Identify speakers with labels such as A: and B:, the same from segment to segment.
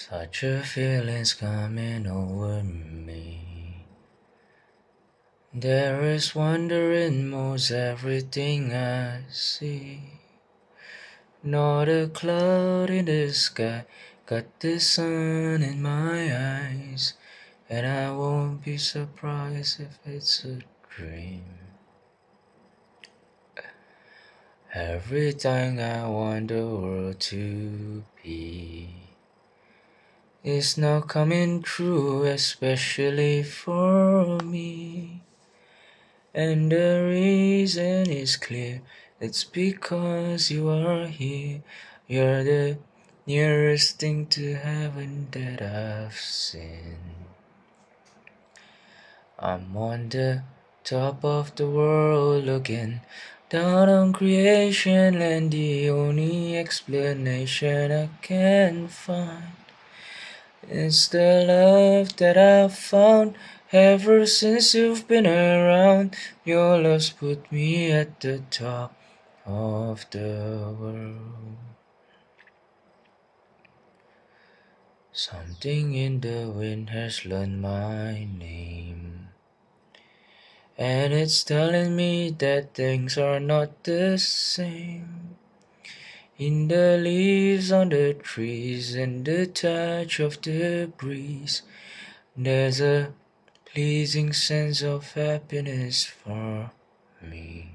A: Such a feeling's coming over me. There is wonder in most everything I see. Not a cloud in the sky, got the sun in my eyes, and I won't be surprised if it's a dream. Everything I want the world to be is now coming true, especially for me. And the reason is clear, it's because you are here. You're the nearest thing to heaven that I've seen. I'm on the top of the world looking down on creation, and the only explanation I can find is the love that I've found ever since you've been around. Your love's put me at the top of the world. Something in the wind has learned my name, and it's telling me that things are not the same. In the leaves on the trees and the touch of the breeze, there's a pleasing sense of happiness for me.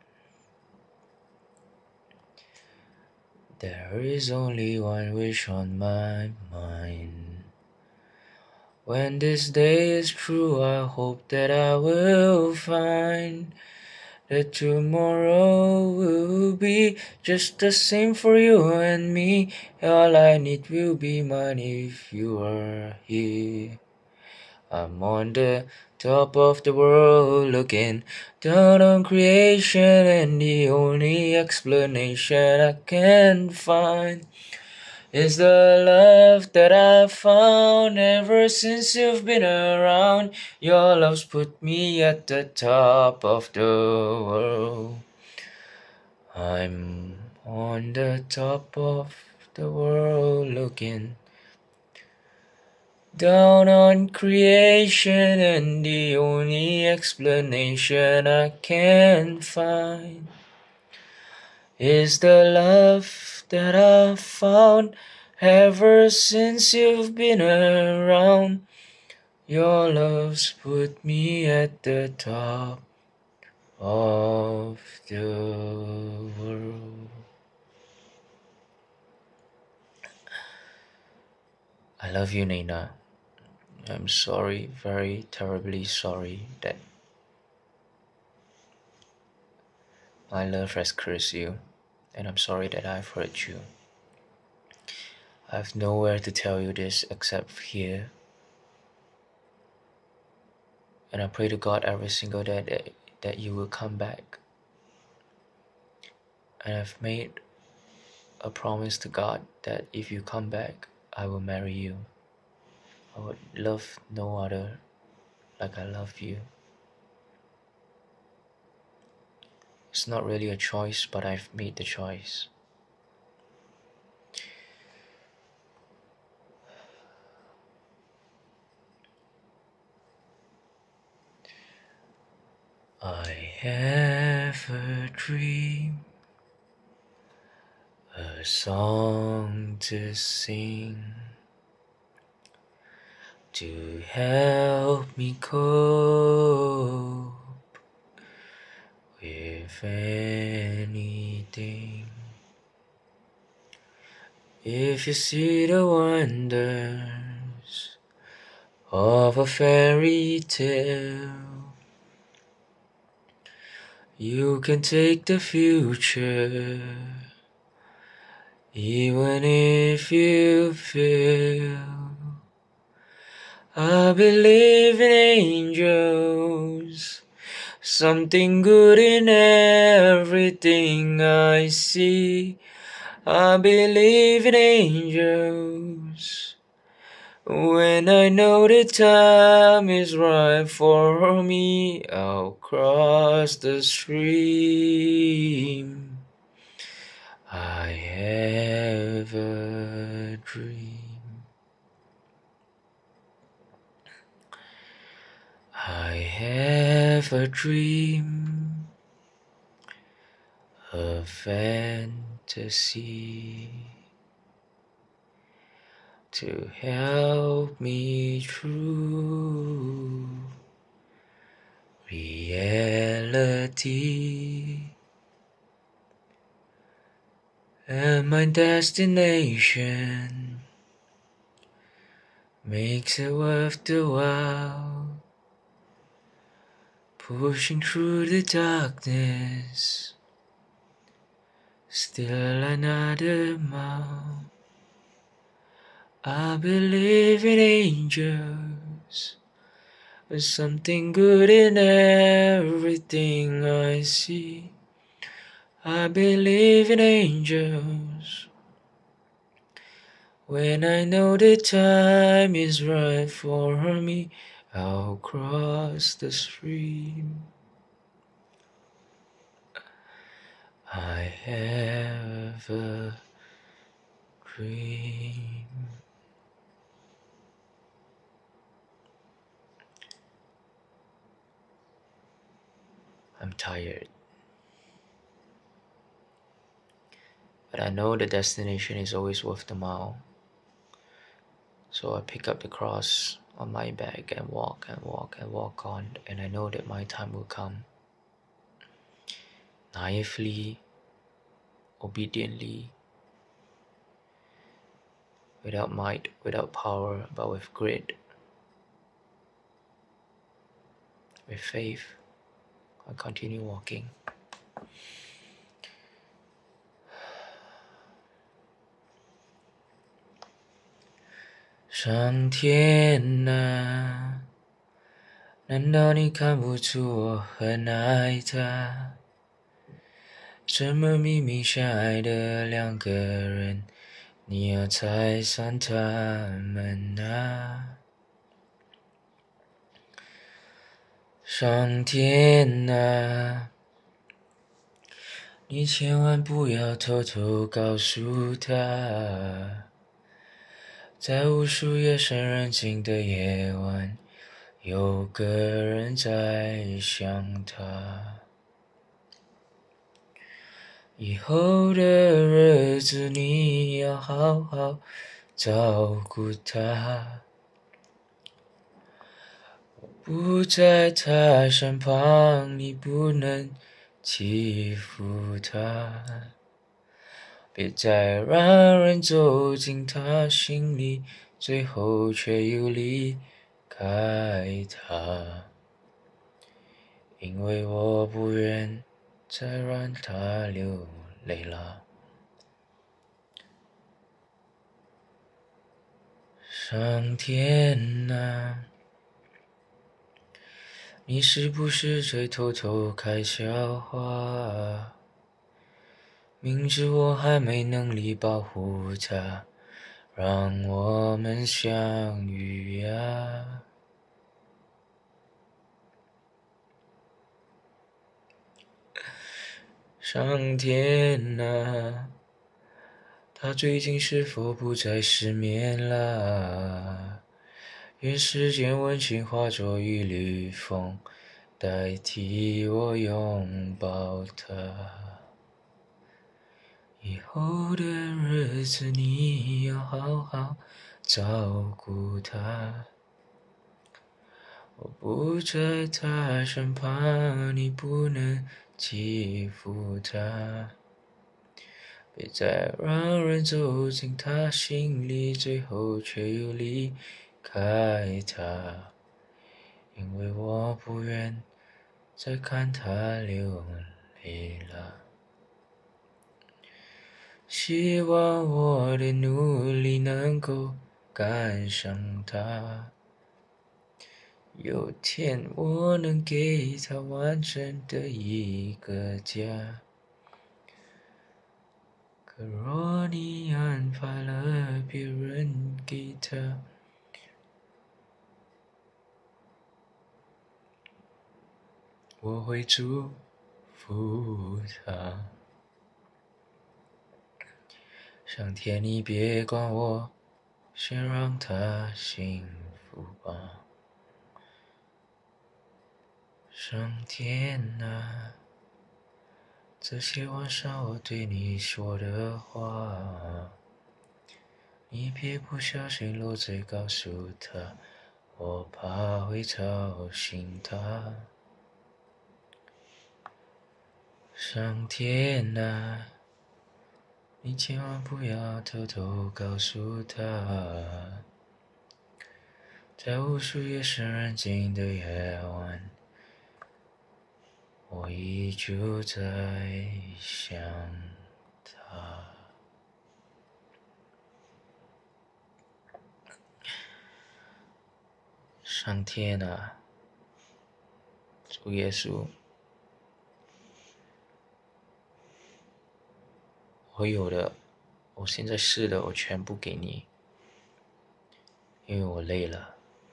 A: There is only one wish on my mind. When this day is through, I hope that I will find that tomorrow will be just the same for you and me. All I need will be mine if you are here. I'm on the top of the world looking down on creation, and the only explanation I can find is the love that I've found ever since you've been around. Your love's put me at the top of the world. I'm on the top of the world looking down on creation, and the only explanation I can find is the love that I've found ever since you've been around. Your love's put me at the top of the world. I love you, Nina. I'm sorry, very terribly sorry that my love has cursed you, and I'm sorry that I've hurt you. I've nowhere to tell you this except here, and I pray to God every single day that you will come back. And I've made a promise to God that if you come back, I will marry you. I would love no other like I love you. It's not really a choice, but I've made the choice. I have a dream, a song to sing, to help me cope with anything. If you see the wonders of a fairy tale, you can take the future, even if you fail. I believe in angels, something good in everything I see. I believe in angels, when I know the time is right for me, I'll cross the stream. I have a dream. have a dream, a fantasy to help me through reality, and my destination makes it worth the while, pushing through the darkness, still another mile. I believe in angels, there's something good in everything I see. I believe in angels, when I know the time is right for me, I'll cross the stream. I have a dream. I'm tired, but I know the destination is always worth the mile. So I pick up the cross on my back and walk and walk and walk on, and I know that my time will come. Naively, obediently, without might, without power, but with grit, with faith, I continue walking.上天啊，难道你看不出我很爱他？这么明明相爱的两个人，你要拆散他们啊！上天啊，你千万不要偷偷告诉他，在无数夜深人静的夜晚，有个人在想他。以后的日子你要好好照顾他，我不在他身旁，你不能欺负他，别再让人走进他心里，最后却又离开他，因为我不愿再让他流泪了。上天啊，你是不是在偷偷开笑话？明知我还没能力保护他，让我们相遇呀。上天啊，他最近是否不再失眠啦？愿世间温情化作一缕风，代替我拥抱他。以后的日子你要好好照顾他，我不在他身旁，你不能欺负他，别再让人走进他心里，最后却又离开他，因为我不愿再看他流泪了。希望我的努力能够赶上他，有天我能给他完整的一个家。可若你安排了别人给他，我会祝福他。上天你别管我，先让他幸福吧。 上天啊，这些晚上我对你说的话，你别不小心漏嘴告诉他，我怕会吵醒他。上天啊，你千万不要偷偷告诉他，在无数夜深人静的夜晚，我依旧在想他。上天啊，主耶稣，我有的，我现在是的，我全部给你，因为我累了，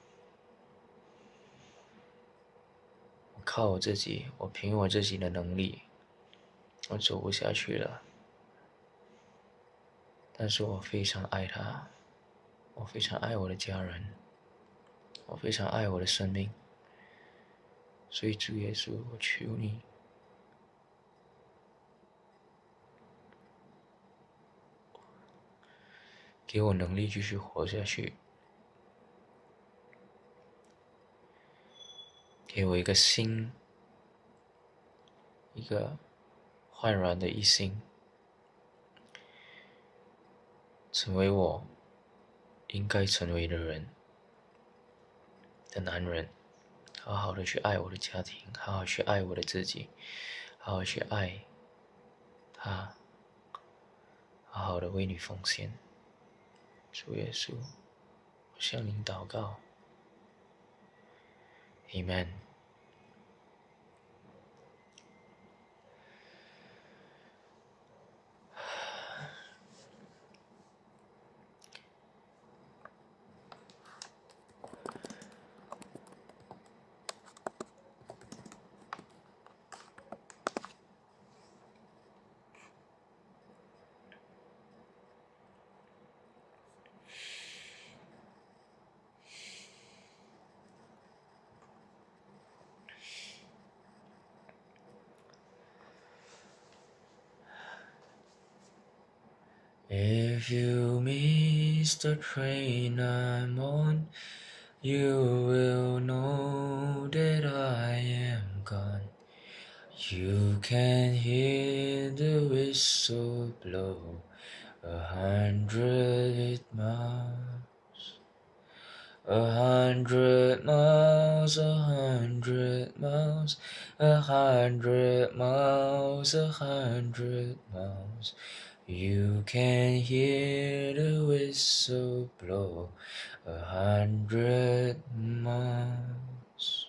A: 我靠我自己，我凭我自己的能力，我走不下去了。但是我非常爱他，我非常爱我的家人，我非常爱我的生命，所以主耶稣，我求你，给我能力继续活下去，给我一个心，一个焕然的一心，成为我应该成为的人的男人，好好的去爱我的家庭，好好去爱我的自己，好好去爱他，好好的为你奉献。主耶稣，我向您祷告 Amen。 If you miss the train I'm on, you will know that I am gone. You can hear the whistle blow 100 miles. 100 miles, 100 miles, 100 miles, 100 miles. You can hear the whistle blow 100 miles.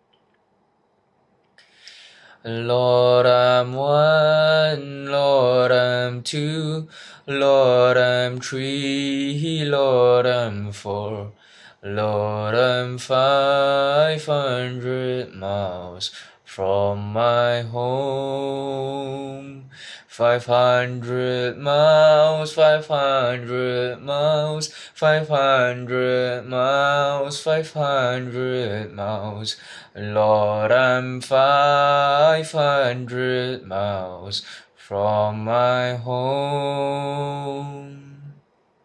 A: Lord, I'm one, Lord, I'm two, Lord, I'm three, Lord, I'm four, Lord, I'm 500 miles from my home. 500 miles, 500 miles, 500 miles, 500 miles. Lord, I'm 500 miles from my home.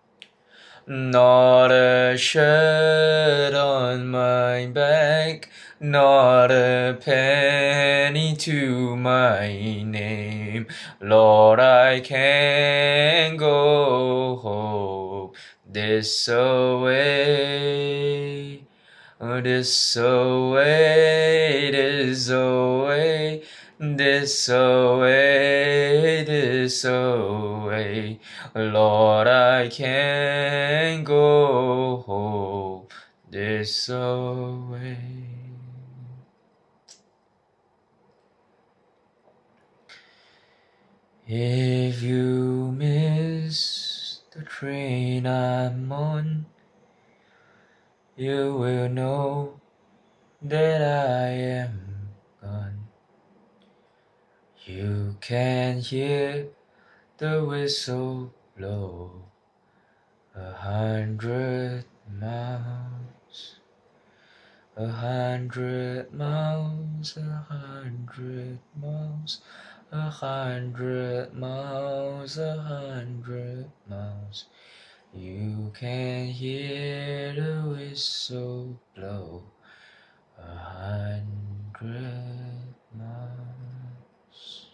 A: Not a shirt on my back, not a penny to my name. Lord, I can't go home this away. This away, this away, this away, this away. Lord, I can't go home this away. If you miss the train I'm on, you will know that I am gone. You can hear the whistle blow 100 miles. 100 miles, 100 miles, 100 miles, 100 miles. You can hear the whistle blow. 100 miles.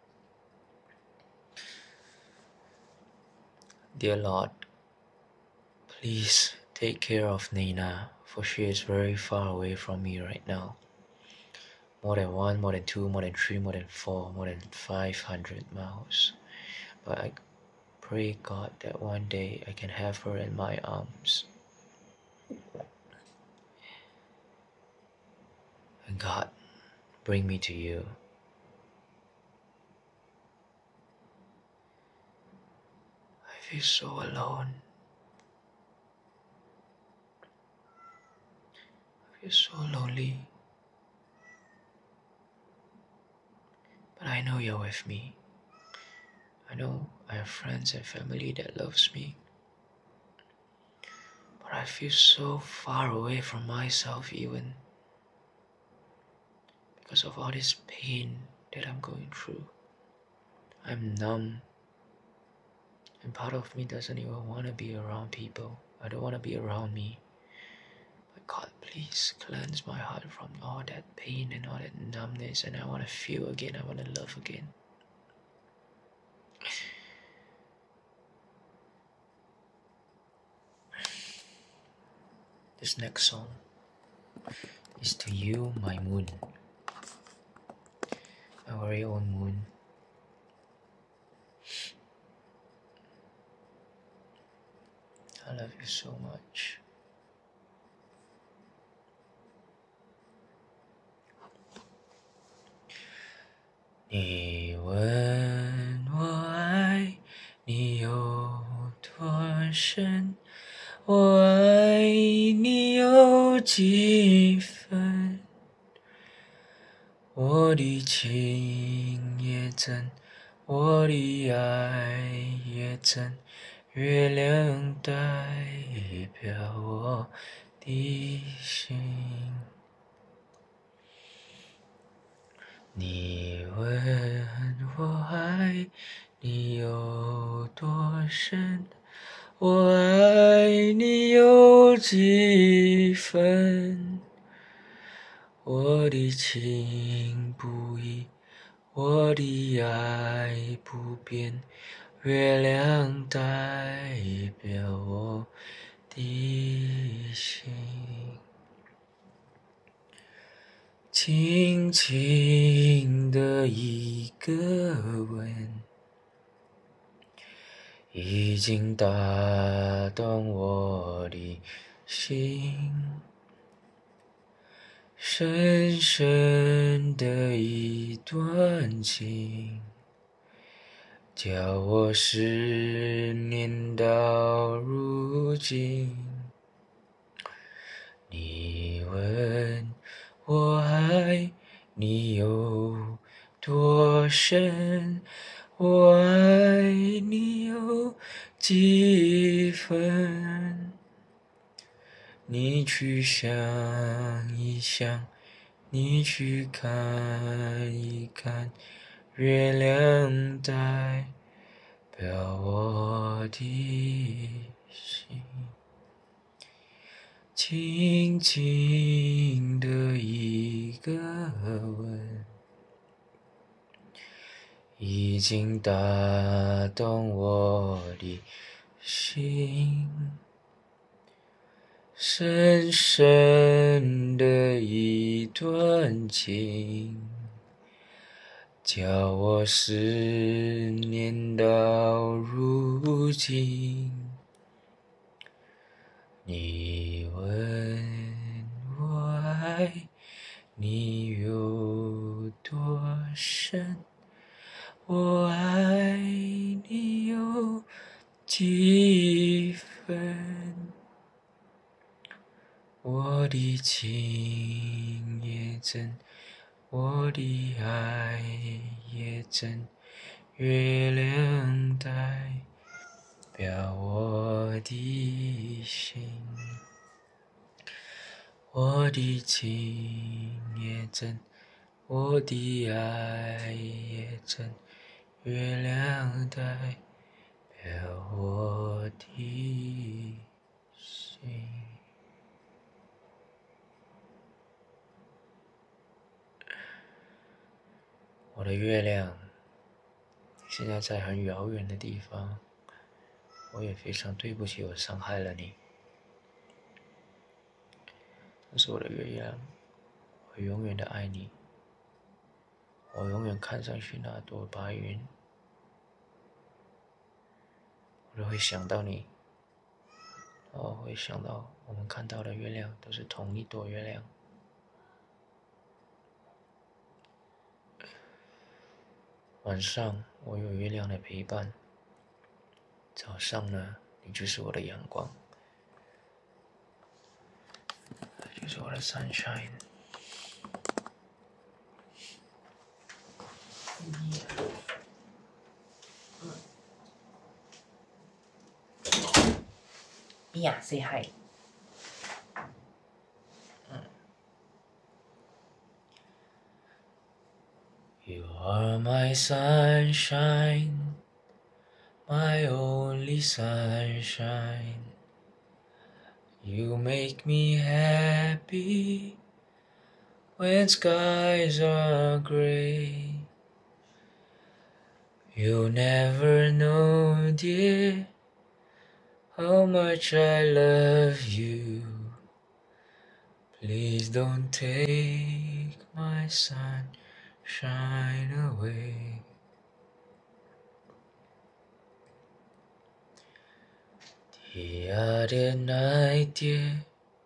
A: Dear Lord, please take care of Nina, for she is very far away from me right now. More than 1, more than 2, more than 3, more than 4, more than 500 miles. But I pray God that one day I can have her in my arms. And God, bring me to you. I feel so alone. I feel so lonely. But I know you're with me. I know I have friends and family that loves me. But I feel so far away from myself even, because of all this pain that I'm going through. I'm numb. And part of me doesn't even want to be around people. I don't want to be around me. But God, please cleanse my heart from all that pain and all that numbness. And I want to feel again. I want to love again. This next song is to you, my moon. My very own moon. I love you so much. Ni问我爱你有多深，我爱你有几分？我的情也真，我的爱也真，月亮代表我的心。你问我爱你有多深，我爱你有几分？我的情不移，我的爱不变，月亮代表我的心。轻轻的一个吻，已经打动我的心。深深的一段情，叫我思念到如今。你问我爱你有多深，我爱你有几分？你去想一想，你去看一看，月亮代表我的心。轻轻的一个吻，已经打动我的心。深深的一段情，叫我思念到如今。你问我爱你有多深，我爱你有几分？我的情也真，我的爱也真，月亮代表我的心。 我的情也真，我的爱也真，月亮代表我的心。我的月亮现在在很遥远的地方，我也非常对不起我伤害了你。但是我的月亮，我永远的爱你，我永远看上去那朵白云，我都会想到你，然后会想到我们看到的月亮都是同一朵月亮。晚上我有月亮的陪伴，早上呢，你就是我的阳光，就是我的 sunshine。
B: Mia, say hi.
A: You are my sunshine, my only sunshine. You make me happy when skies are gray. You never know, dear, how much I love you. Please don't take my sunshine away. The other night, dear,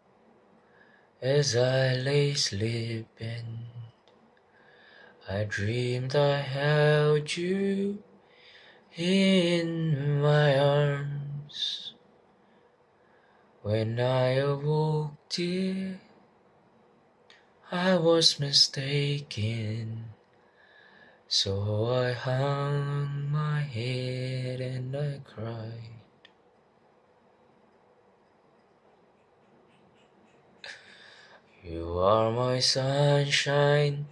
A: as I lay sleeping, I dreamed I held you in my arms. When I awoke, dear, I was mistaken. So I hung my head and I cried. You are my sunshine,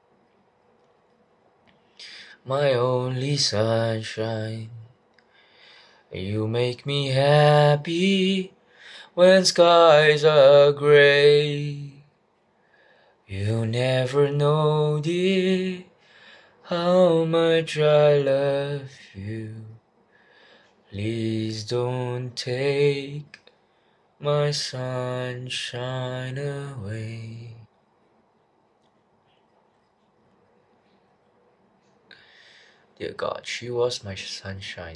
A: my only sunshine. You make me happy when skies are gray. You never know, dear, how much I love you. Please don't take my sunshine away. Dear God, she was my sunshine.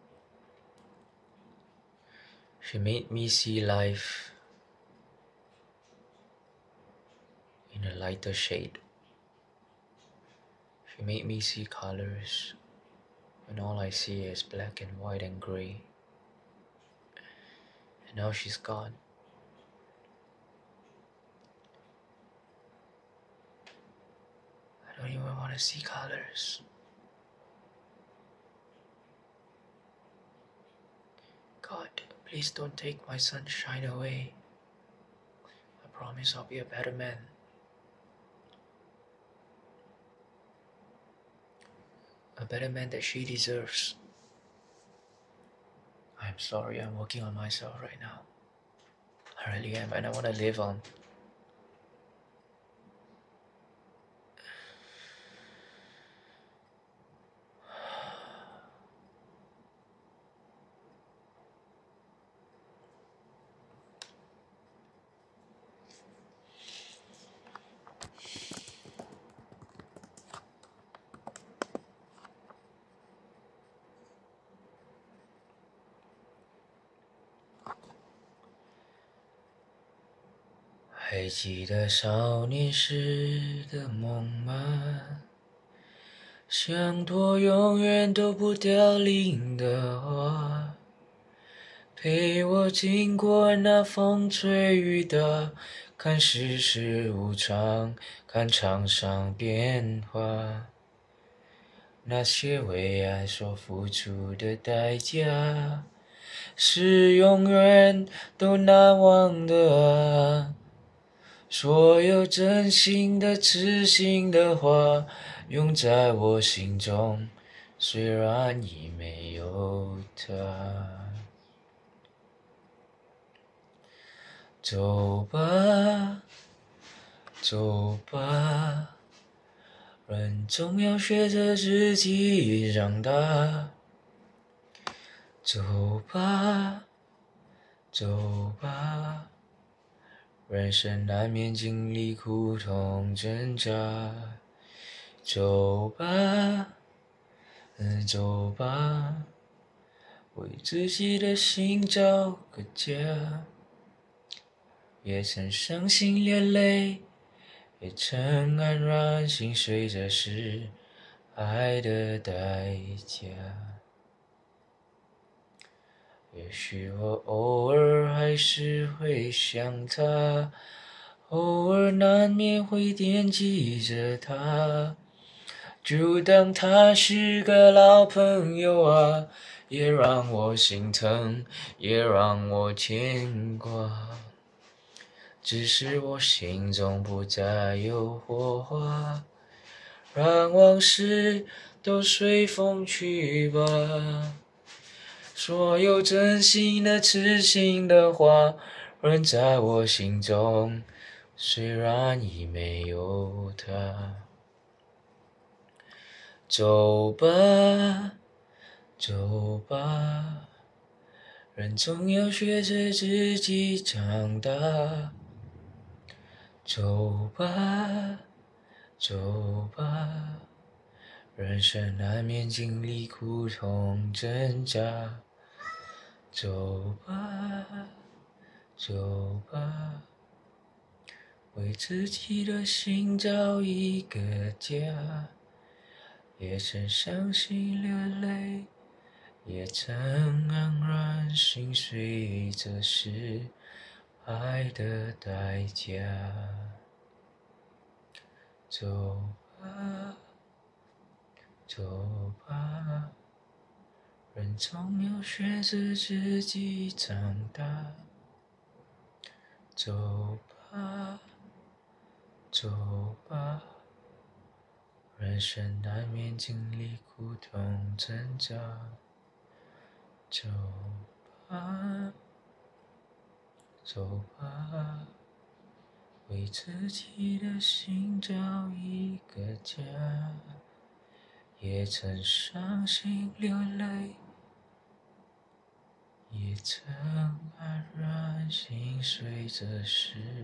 A: She made me see life in a lighter shade. She made me see colors when all I see is black and white and grey. And now she's gone. I don't even want to see colors. God, please don't take my sunshine away. I promise I'll be a better man. A better man that she deserves. I'm sorry, I'm working on myself right now. I really am, and I want to live on.还记得少年时的梦吗？像朵永远都不凋零的花，陪我经过那风吹雨打，看世事无常，看场上变化。那些为爱所付出的代价，是永远都难忘的啊。 所有真心的、痴心的话，永在我心中，虽然已没有他。走吧，走吧，人总要学着自己长大。走吧，走吧，人生难免经历苦痛挣扎。走吧，走吧，为自己的心找个家。也曾伤心流泪，也曾黯然心碎，这是爱的代价。也许我偶尔还是会想他，偶尔难免会惦记着他，就当他是个老朋友啊，也让我心疼，也让我牵挂。只是我心中不再有火花，让往事都随风去吧。所有真心的、痴心的话，仍在我心中，虽然已没有他。走吧，走吧，人总要学着自己长大。走吧，走吧，人生难免经历苦痛挣扎。走吧，走吧，为自己的心找一个家。也曾伤心流泪，也曾黯然心碎，这是爱的代价。走吧，走吧，人总要学着自己长大。走吧，走吧，人生难免经历苦痛挣扎。走吧，走吧，为自己的心找一个家。也曾伤心流泪，也曾黯然心碎，这是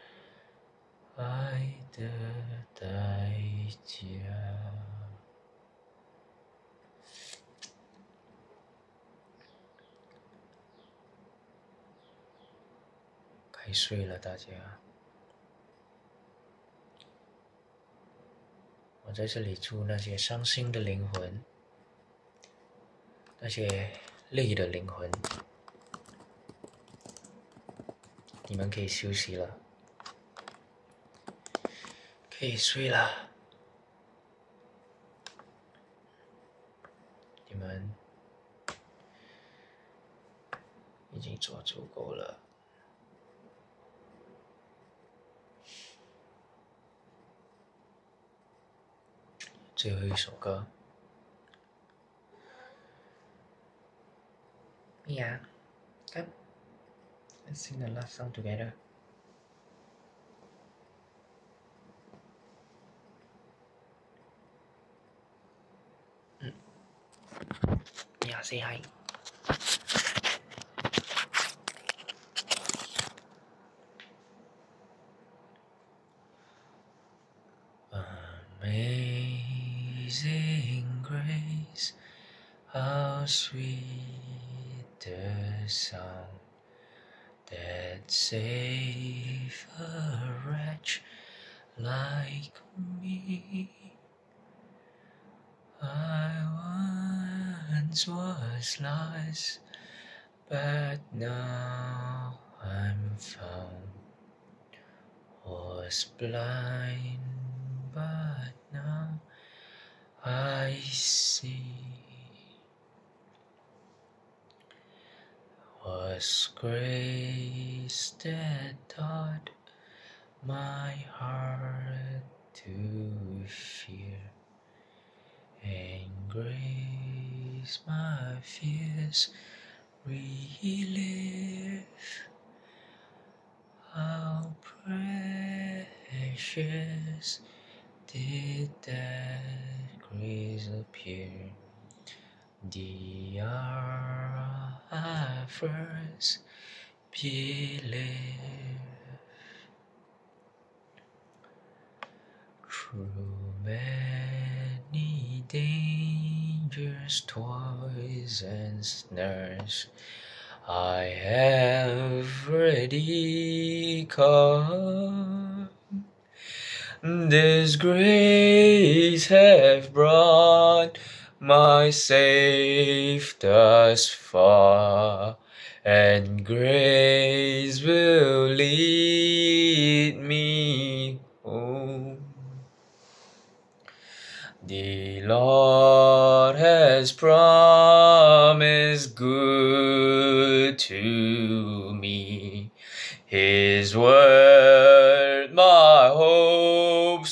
A: 爱的代价。该睡了，大家。我在这里祝那些伤心的灵魂，那些累的灵魂，你们可以休息了，可以睡了。你们已经做足够了。最后一首歌。Mia, come. Let's sing the last song together. Mia, say hi. Amazing grace, how sweet the sound that saved a wretch like me. I once was lost, but now I'm found. Was blind, but now I see. Was grace that taught my heart to fear and grace my fears relive. How precious did that grace appear the hour I first believed. Through many dangers, toils, and snares, I have already come. This grace have brought my safe thus far, and grace will lead me home. The Lord has promised good to me. His word my hope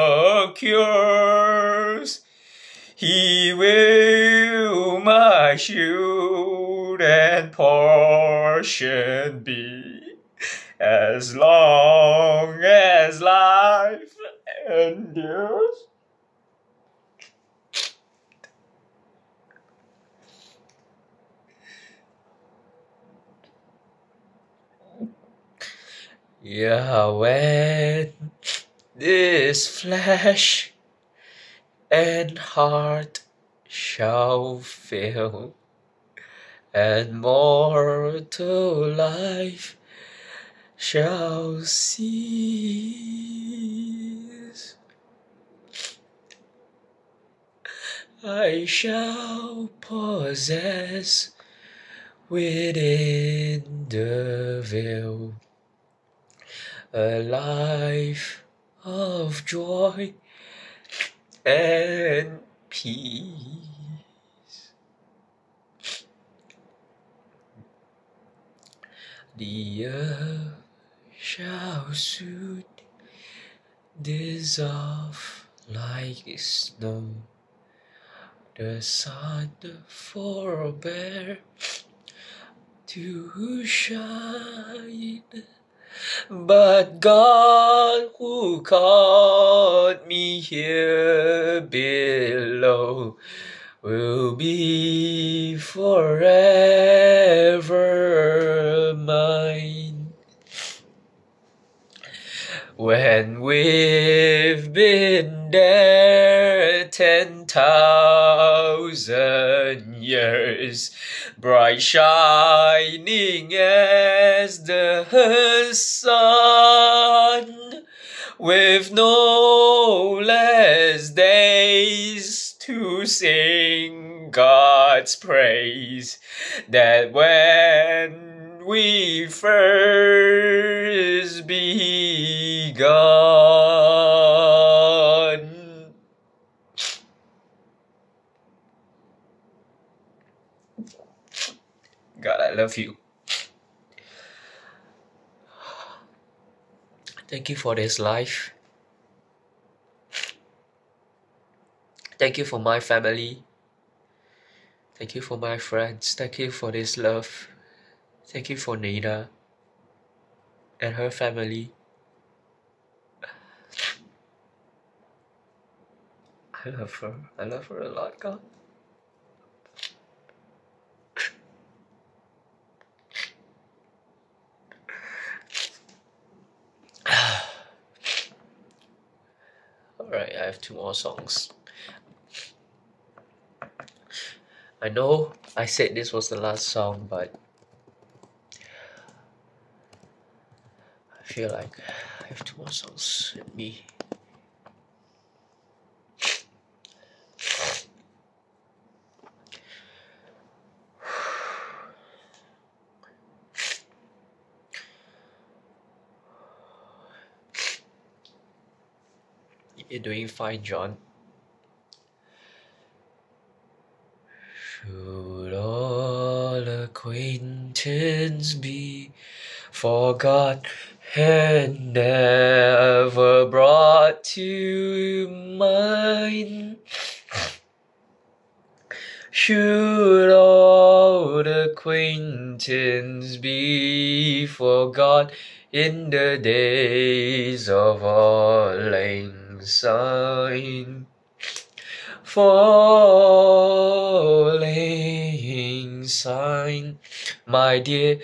A: secures. He will my shield and portion be, as long as life endures. Yeah, when this flesh and heart shall fail, and mortal life shall cease, I shall possess within the veil a life of joy and peace. The earth shall soon dissolve like snow. The sun forbear to shine, but God who called me here below will be forever mine. When we've been there 10,000 years, bright shining as the sun, with no less days to sing God's praise, that when we first begun. God, I love you. Thank you for this life. Thank you for my family. Thank you for my friends. Thank you for this love. Thank you for Nina and her family. I love her. I love her a lot, God. Alright, I have 2 more songs. I know I said this was the last song, but I feel like I have 2 more songs in me. You're doing fine, John. Should all acquaintance be forgot and never brought to mind. Should old acquaintance be forgot in the days of our lang syne? Falling sign, my dear,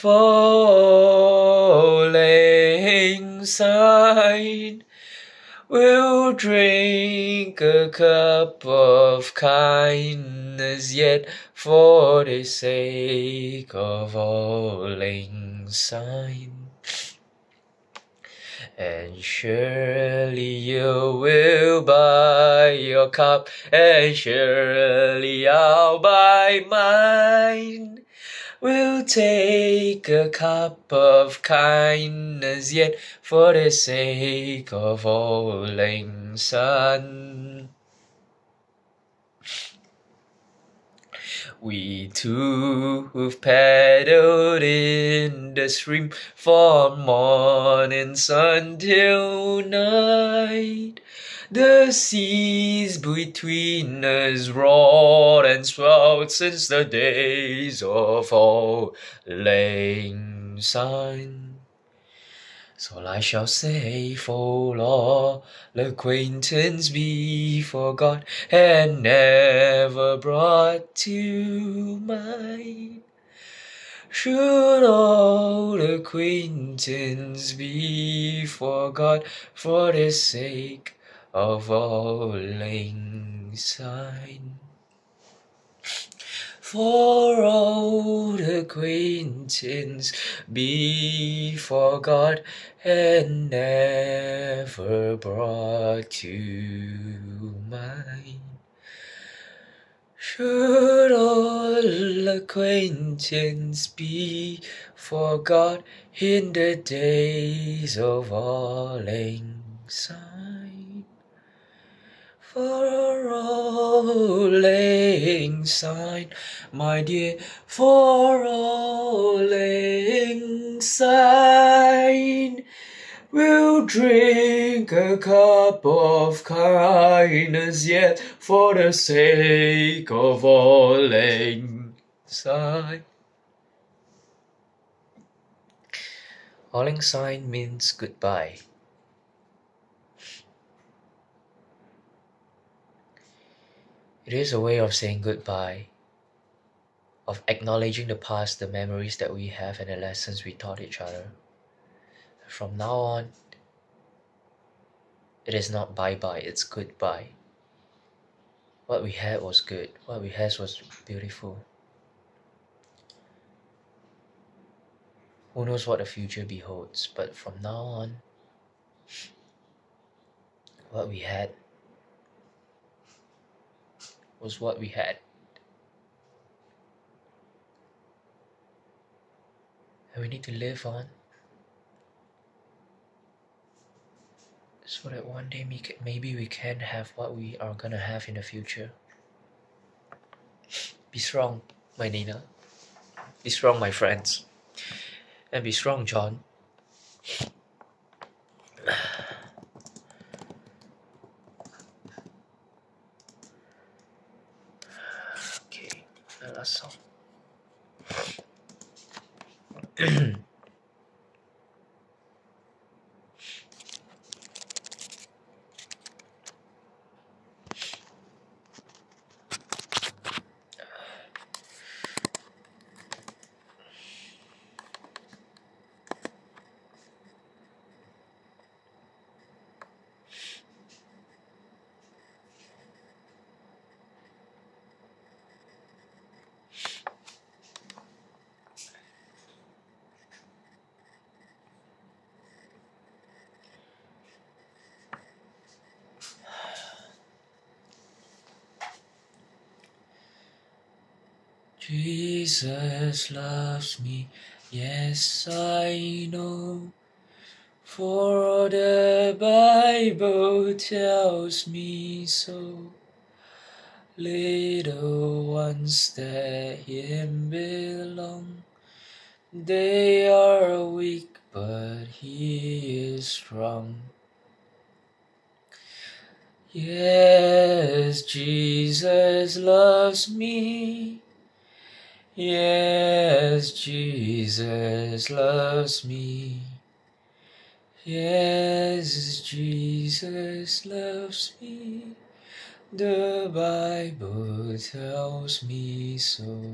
A: falling sign. We'll drink a cup of kindness yet for the sake of falling sign. And surely you will buy your cup, and surely I'll buy mine. We'll take a cup of kindness yet for the sake of falling sun. We two who've paddled in the stream from morning sun till night. The seas between us roared and swelled since the days of falling sun. So I shall say, for all acquaintance be forgot and never brought to mind. Should all acquaintance be forgot for the sake of falling sign? For old acquaintance be forgot and never brought to mind. Should all acquaintance be forgot in the days of falling sign? For rolling sign, my dear, for rolling sign. We'll drink a cup of kindness yet for the sake of falling sign. Falling sign means goodbye. It is a way of saying goodbye, of acknowledging the past, the memories that we have, and the lessons we taught each other. From now on, it is not bye-bye, it's goodbye. What we had was good, what we had was beautiful. Who knows what the future beholds, but from now on, what we had was what we had. And we need to live on so that one day maybe we can have what we are gonna have in the future. Be strong, my Nina. Be strong, my friends. And be strong, John. Okay, the last song. Jesus loves me, yes I know, for the Bible tells me so. Little ones that Him belong, they are weak but He is strong. Yes, Jesus loves me. Yes, Jesus loves me. Yes, Jesus loves me. The Bible tells me so.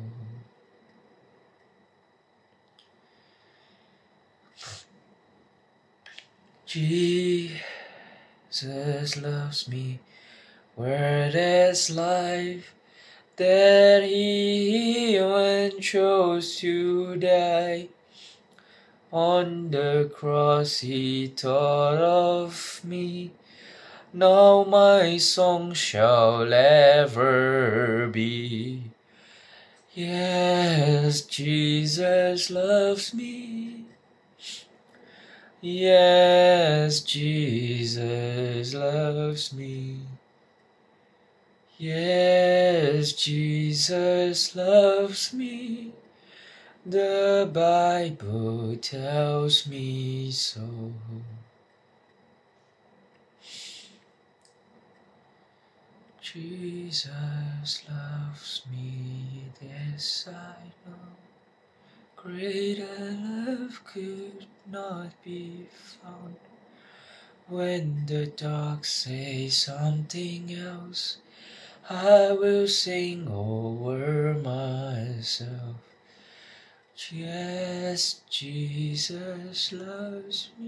A: Jesus loves me. Where there's life, that He even chose to die. On the cross He thought of me. Now my song shall ever be. Yes, Jesus loves me. Yes, Jesus loves me. Yes, Jesus loves me. The Bible tells me so. Jesus loves me, this I know. Greater love could not be found. When the dogs say something else, I will sing over myself. Yes, Jesus loves me.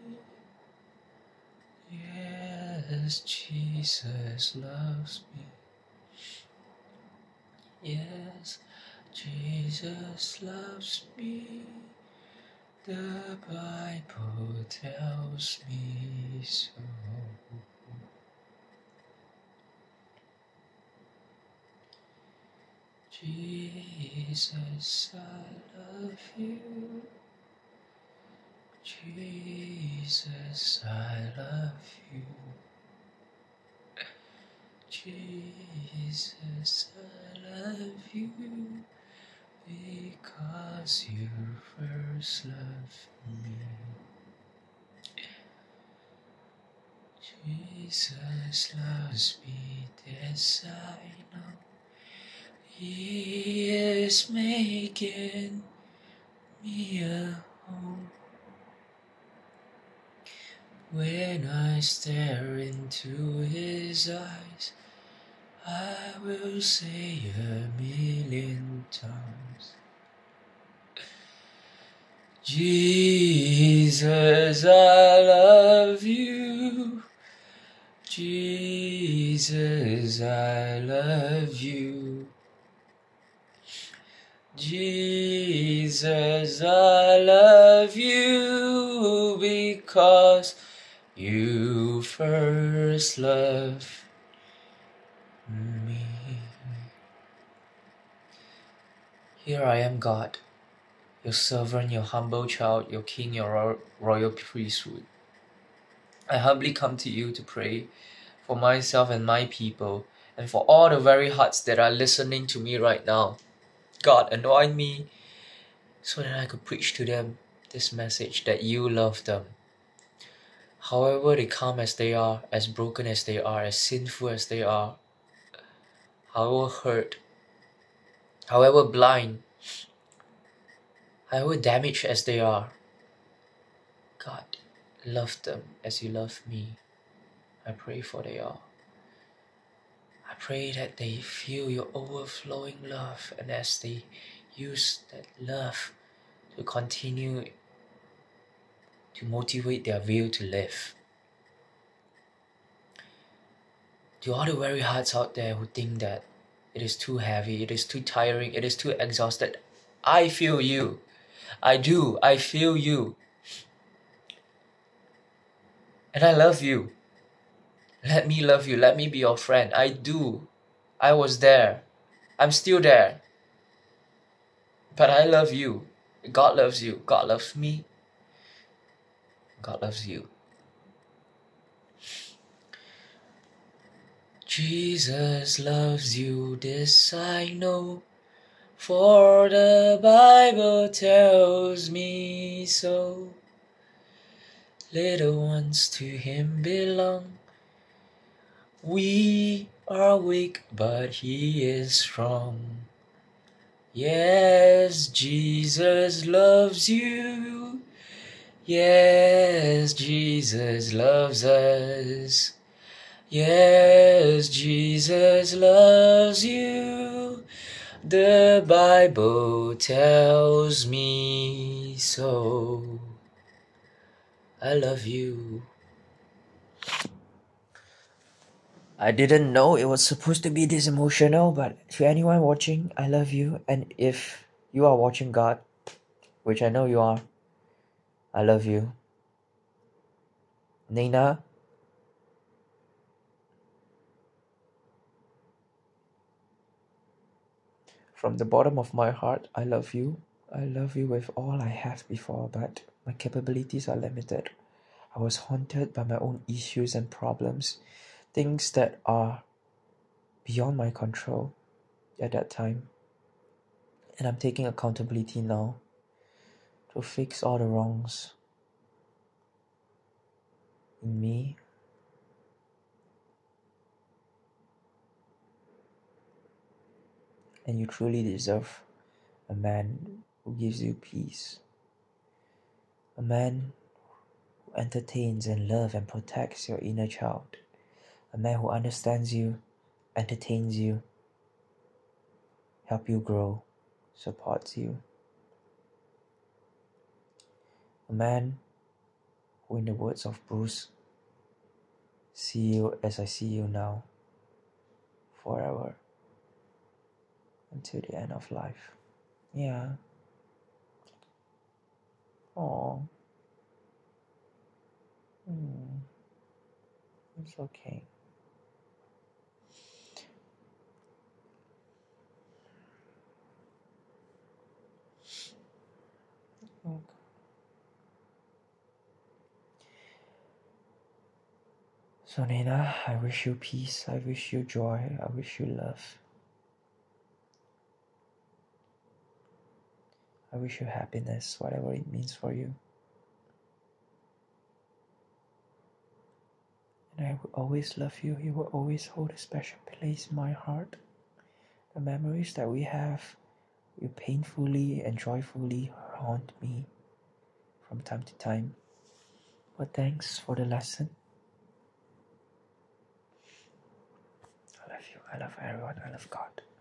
A: Yes, Jesus loves me. Yes, Jesus loves me. The Bible tells me so. Jesus, I love you. Jesus, I love you. Jesus, I love you because you first loved me. Jesus loves me, this I know. He is making me a home. When I stare into His eyes, I will say 1,000,000 times, Jesus, I love you. Jesus, I love you. Jesus, I love you because you first loved me. Here I am, God, your servant, your humble child, your king, your royal priesthood. I humbly come to you to pray for myself and my people, and for all the very hearts that are listening to me right now. God, anoint me so that I could preach to them this message that you love them. However they come as they are, as broken as they are, as sinful as they are, however hurt, however blind, however damaged as they are, God, love them as you love me. I pray for they are. I pray that they feel your overflowing love, and as they use that love to continue to motivate their will to live. To all the very hearts out there who think that it is too heavy, it is too tiring, it is too exhausted, I feel you. I do. I feel you. And I love you. Let me love you. Let me be your friend. I do. I was there. I'm still there. But I love you. God loves you. God loves me. God loves you. Jesus loves you, this I know, for the Bible tells me so. little ones to him belong. We are weak, but he is strong. Yes, Jesus loves you. Yes, Jesus loves us. Yes, Jesus loves you. The Bible tells me so. I love you. I didn't know it was supposed to be this emotional, but to anyone watching, I love you. And if you are watching God, which I know you are, I love you. Nina, from the bottom of my heart, I love you. I love you with all I have before, but my capabilities are limited. I was haunted by my own issues and problems, things that are beyond my control at that time. And I'm taking accountability now to fix all the wrongs in me. And you truly deserve a man who gives you peace. A man who entertains and loves and protects your inner child. A man who understands you, entertains you, helps you grow, supports you. A man who, in the words of Bruce, see you as I see you now, forever, until the end of life. Yeah. Oh. It's okay. Okay. So Nina, I wish you peace, I wish you joy, I wish you love. I wish you happiness, whatever it means for you. And I will always love you. You will always hold a special place in my heart. The memories that we have will painfully and joyfully haunt me from time to time. But thanks for the lesson. I love you. I love everyone. I love God.